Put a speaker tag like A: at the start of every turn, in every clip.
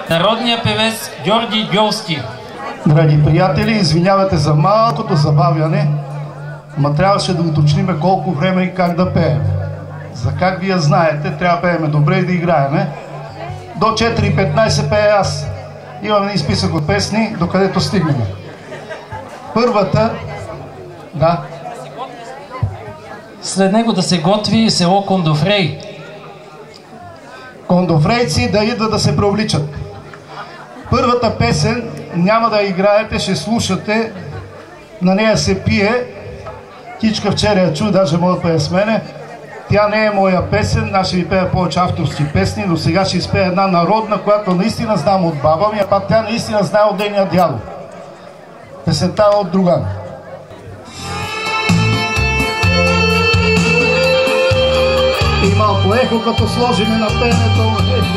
A: Народният певец Георги Гьолски.
B: Драги приятели, извинявайте за малкото забавяне, ма трябваше да уточним колко време и как да пеем. За как вие знаете, трябва да пеем добре и да играем. До 4:15 пея аз. Имам един списък от песни, докъдето стигнем. Първата, да.
A: След него да се готви село Кондофрей.
B: Кондофрейци да идват да се преобличат. Първата песен няма да играете, ще слушате. На нея се пие. Кичка вчера я чу, даже мога да пее с мене. Тя не е моя песен, аз ще ви пея повече авторски песни, но сега ще изпея една народна, която наистина знам от баба ми, а пак тя наистина знае от нейния дядо. Песента е от Друган. И малко ехо, като сложиме на пенето.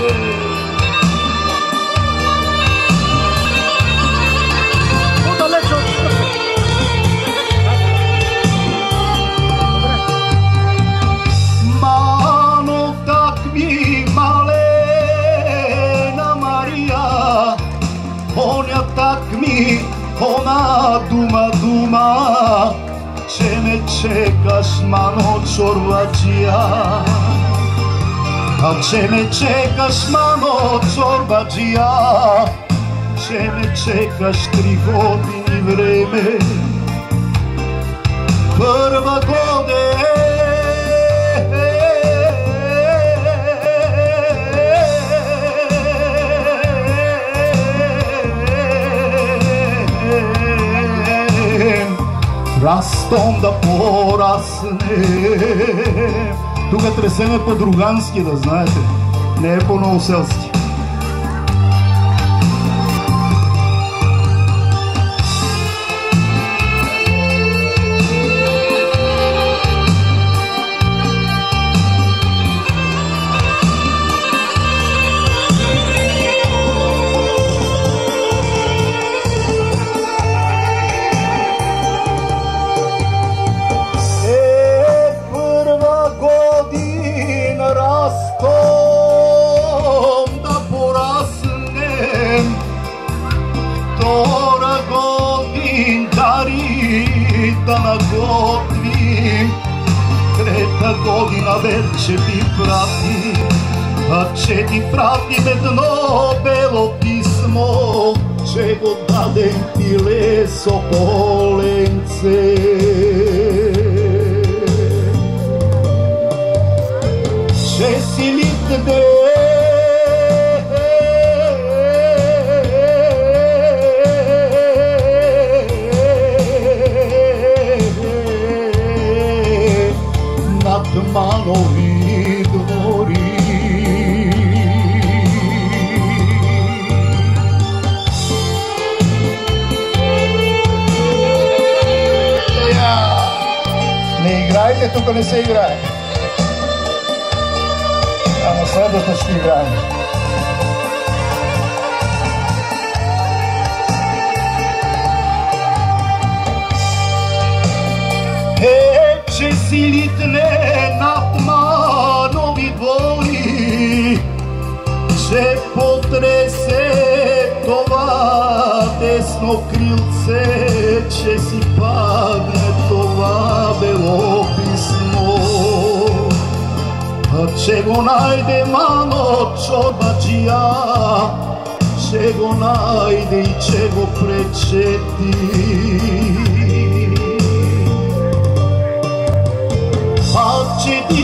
B: Мано, так ми, малена Мария, оня так ми, она дума, че ме чекаш, мано чорбаджия. А че ме чекаш, мано чорбаджия, че ме чекаш 3 години време. Първа година растом да порасне. Тук тресеме по-другански, да знаете. Не е по-новоселски. Да наготвим, 3-та година вече ти прати, а че ти пратим едно бело писмо, че го дадем пиле Сополенце. Че си литне Манови двори. Не играйте, тук не се играе. А на следващата ще играем. Че си литне над Манови двори, че потресе това десно крилце, че си падне това бело писмо. А че го найде Мано чорбаджия, че го найде и че го пречети. Че ти